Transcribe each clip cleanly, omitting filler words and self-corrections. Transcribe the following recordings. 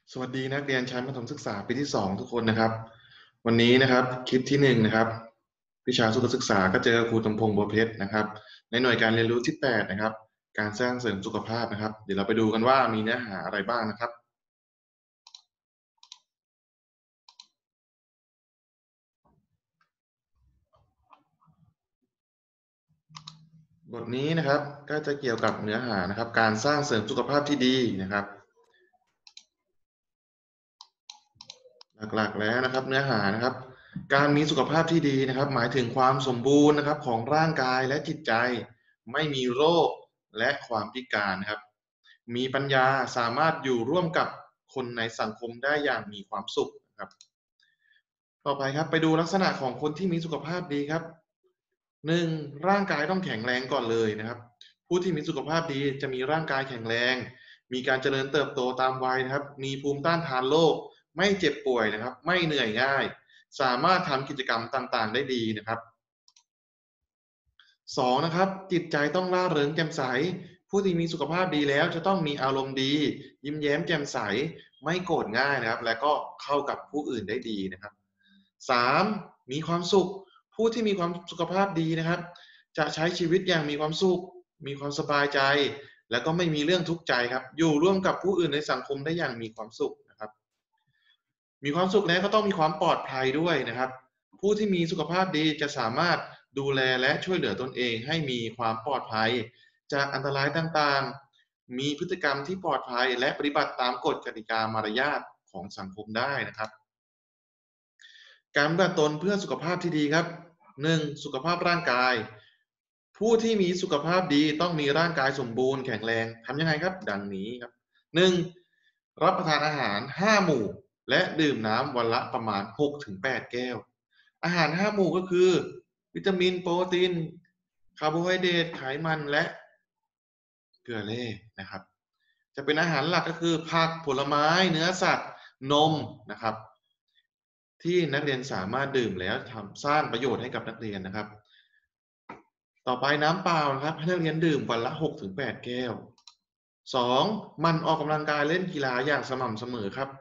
สวัสดีนักเรียนชั้นประถมศึกษาปีที่2ทุกคนนะครับวันนี้นะครับคลิปที่1นะครับวิชาสุขศึกษาก็เจอครูตำพงษ์บัวเพชรนะครับในหน่วยการเรียนรู้ที่8นะครับการสร้างเสริมสุขภาพนะครับเดี๋ยวเราไปดูกันว่ามีเนื้อหาอะไรบ้างนะครับบทนี้นะครับก็จะเกี่ยวกับเนื้อหานะครับการสร้างเสริมสุขภาพที่ดีนะครับหลักๆแล้วนะครับเนื้อหานะครับการมีสุขภาพที่ดีนะครับหมายถึงความสมบูรณ์นะครับของร่างกายและจิตใจไม่มีโรคและความพิการนะครับมีปัญญาสามารถอยู่ร่วมกับคนในสังคมได้อย่างมีความสุขนะครับต่อไปครับไปดูลักษณะของคนที่มีสุขภาพดีครับ1ร่างกายต้องแข็งแรงก่อนเลยนะครับผู้ที่มีสุขภาพดีจะมีร่างกายแข็งแรงมีการเจริญเติบโตตามวัยนะครับมีภูมิต้านทานโรคไม่เจ็บป่วยนะครับไม่เหนื่อยง่ายสามารถทำกิจกรรมต่างๆได้ดีนะครับ2นะครับจิตใจต้องร่าเริงแจ่มใสผู้ที่มีสุขภาพดีแล้วจะต้องมีอารมณ์ดียิ้มแย้มแจ่มใสไม่โกรธง่ายนะครับและก็เข้ากับผู้อื่นได้ดีนะครับ3มีความสุขผู้ที่มีความสุขภาพดีนะครับจะใช้ชีวิตอย่างมีความสุขมีความสบายใจและก็ไม่มีเรื่องทุกข์ใจครับอยู่ร่วมกับผู้อื่นในสังคมได้อย่างมีความสุขนะครับมีความสุขแล้วก็ต้องมีความปลอดภัยด้วยนะครับผู้ที่มีสุขภาพดีจะสามารถดูแลและช่วยเหลือตนเองให้มีความปลอดภัยจากอันตรายต่างๆมีพฤติกรรมที่ปลอดภัยและปฏิบัติตามกฎกติกามารยาทของสังคมได้นะครับ การปฏิบัติตนเพื่อสุขภาพที่ดีครับ1สุขภาพร่างกายผู้ที่มีสุขภาพดีต้องมีร่างกายสมบูรณ์แข็งแรงทำยังไงครับดังนี้ครับ1รับประทานอาหาร5หมู่และดื่มน้ำวันละประมาณ6-8แก้วอาหาร5หมู่ก็คือวิตามินโปรตีนคาร์โบไฮเดรตไขมันและเกลือแร่นะครับจะเป็นอาหารหลักก็คือผักผลไม้เนื้อสัตว์นมนะครับ ที่นักเรียนสามารถดื่มแล้วทำสร้างประโยชน์ให้กับนักเรียนนะครับต่อไปน้ำเปล่านะครับให้นักเรียนดื่มวันละ6-8แก้ว2มันออกกำลังกายเล่นกีฬาอย่างสม่ำเสมอครับ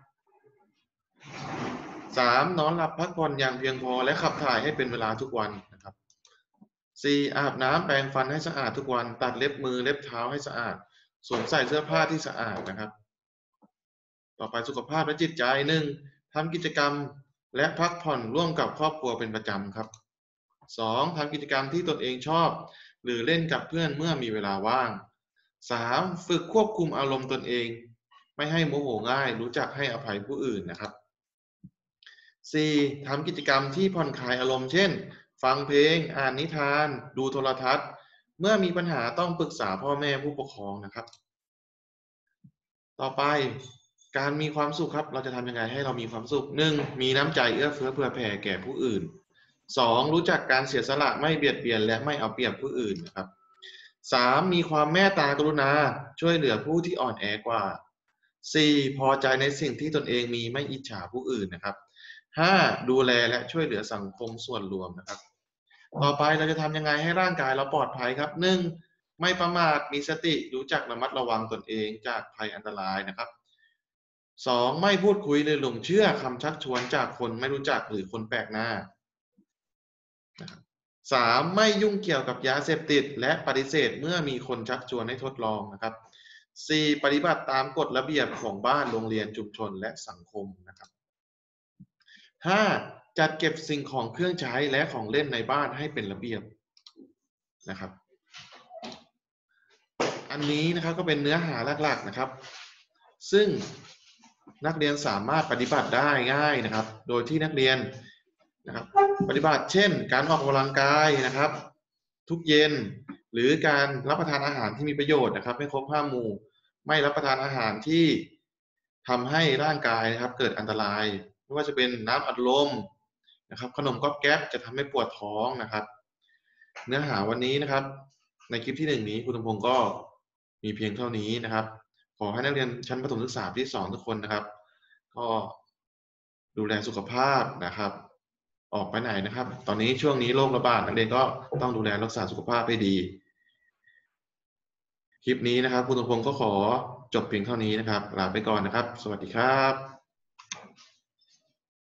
3นอนหลับพักผ่อนอย่างเพียงพอและขับถ่ายให้เป็นเวลาทุกวันนะครับ4อาบน้ำแปรงฟันให้สะอาดทุกวันตัดเล็บมือเล็บเท้าให้สะอาดสวมใส่เสื้อผ้าที่สะอาดนะครับต่อไปสุขภาพและจิตใจ1ทำกิจกรรมและพักผ่อนร่วมกับครอบครัวเป็นประจำครับ 2ทำกิจกรรมที่ตนเองชอบหรือเล่นกับเพื่อนเมื่อมีเวลาว่าง 3ฝึกควบคุมอารมณ์ตนเองไม่ให้โมโหง่ายรู้จักให้อภัยผู้อื่นนะครับ 4ทำกิจกรรมที่ผ่อนคลายอารมณ์เช่นฟังเพลงอ่านนิทานดูโทรทัศน์เมื่อมีปัญหาต้องปรึกษาพ่อแม่ผู้ปกครองนะครับต่อไปการมีความสุขครับเราจะทำยังไงให้เรามีความสุข1มีน้ำใจเอื้อเฟื้อเผื่อแผ่แก่ผู้อื่น2รู้จักการเสียสละไม่เบียดเบียนและไม่เอาเปรียบผู้อื่นนะครับ3มีความเมตตากรุณาช่วยเหลือผู้ที่อ่อนแอกว่า4พอใจในสิ่งที่ตนเองมีไม่อิจฉาผู้อื่นนะครับ5ดูแลและช่วยเหลือสังคมส่วนรวมนะครับต่อไปเราจะทำยังไงให้ร่างกายเราปลอดภัยครับ1ไม่ประมาทมีสติรู้จักระมัดระวังตนเองจากภัยอันตรายนะครับ2ไม่พูดคุยหรือหลงเชื่อคำชักชวนจากคนไม่รู้จักหรือคนแปลกหน้านะครับ3ไม่ยุ่งเกี่ยวกับยาเสพติดและปฏิเสธเมื่อมีคนชักชวนให้ทดลองนะครับ4ปฏิบัติตามกฎระเบียบของบ้านโรงเรียนชุมชนและสังคมนะครับ5จัดเก็บสิ่งของเครื่องใช้และของเล่นในบ้านให้เป็นระเบียบนะครับ อันนี้นะครับก็เป็นเนื้อหาหลักๆนะครับซึ่งนักเรียนสามารถปฏิบัติได้ง่ายนะครับโดยที่นักเรียนนะครับปฏิบัติเช่นการออกกำลังกายนะครับทุกเย็นหรือการรับประทานอาหารที่มีประโยชน์นะครับไม่ครบห้าหมู่ไม่รับประทานอาหารที่ทำให้ร่างกายนะครับเกิดอันตรายไม่ว่าจะเป็นน้ำอัดลมนะครับขนมก๊อบแก๊บจะทำให้ปวดท้องนะครับเนื้อหาวันนี้นะครับในคลิปที่1นี้คุณธพงศ์ก็มีเพียงเท่านี้นะครับขอให้นักเรียนชั้นประถมศึกษาปีที่2ทุกคนนะครับก็ดูแลสุขภาพนะครับออกไปไหนนะครับตอนนี้ช่วงนี้โรคระบาดนักเรียนก็ต้องดูแลรักษาสุขภาพให้ดีคลิปนี้นะครับคุณธพงศ์ก็ขอจบเพียงเท่านี้นะครับลาไปก่อนนะครับสวัสดีครับ